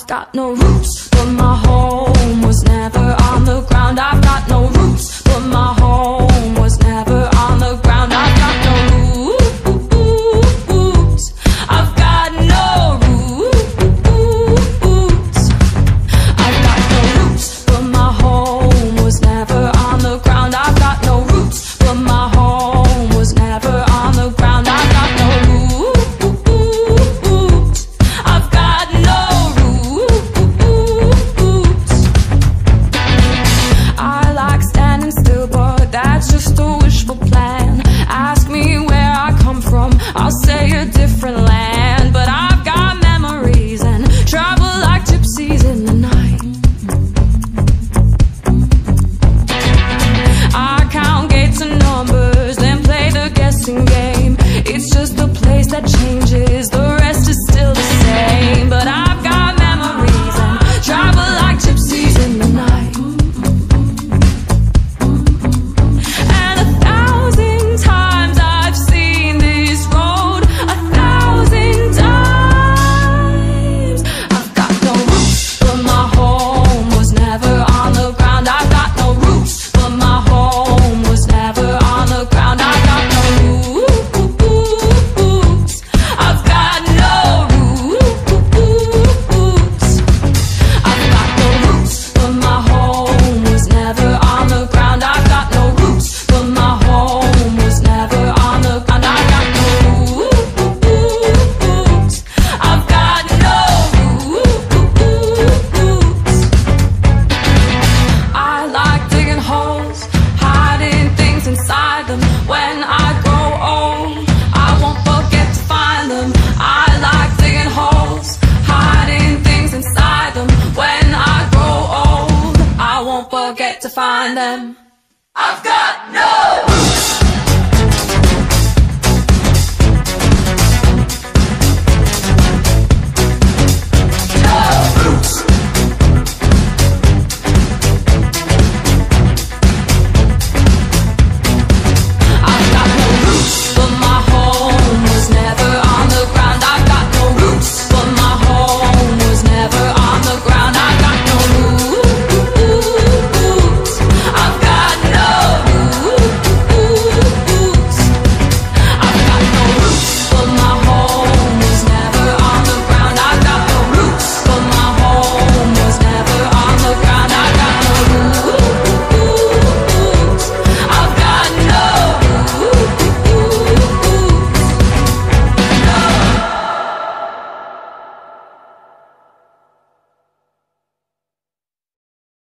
I've got no roots, but my home was never on the ground. I've got no roots, but my home was never on the ground. I've got no roots. I've got no roots. I've got no roots, but my home was never on the ground. I've got no roots, but my home was never on the ground. I've got no roots. I've got no roots. I like standing still, but that's just a wishful plan. Ask me where I come from, I'll say a different land. But I've got memories and travel like gypsies in the night. I count gates and numbers, then play the guessing game. It's just a place that changes, the rest is still the same. But I've got memories and travel like gypsies in the night. And 1,000 times I've seen this road, 1,000 times. I've got no roots, but my home was never on the ground. I've got no roots, but my home was never on the ground. I've got no roots. I've got no roots. I've got no roots, but my home was never on the ground. I've got no roots, but my home was never on the ground. I've got no roots. I've got no roots. I like digging holes, hiding things inside them. When I grow old, I won't forget to find them. I like digging holes, hiding things inside them. When I grow old, I won't forget to find them. I've got no